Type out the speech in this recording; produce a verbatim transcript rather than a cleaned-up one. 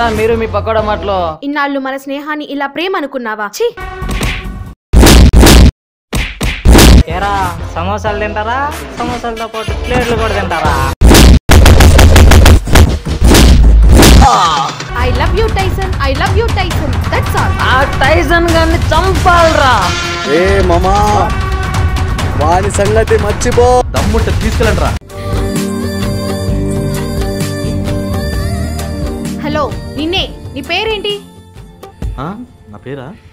మీరు మీ పకోడా మాటలో. ఇన్నాళ్ళు మన స్నేహాన్ని ఇలా ప్రేమ అనుకున్నావా? ఛీ! ఏరా సమోసాలు తింటారా? సమోసాలతో పాటు ప్లేట్లు కూడా తింటారా? I love you Tyson, I love you Tyson, that's all. ఆ టైసన్ గాన్ని చంపాలరా. ఏ మామా, వాని సంగతి మర్చిపో. దమ్ముంటే తీసుకెళ్ళండి రా. హలో, నిన్నే. నీ పేరేంటి? నా పేరా?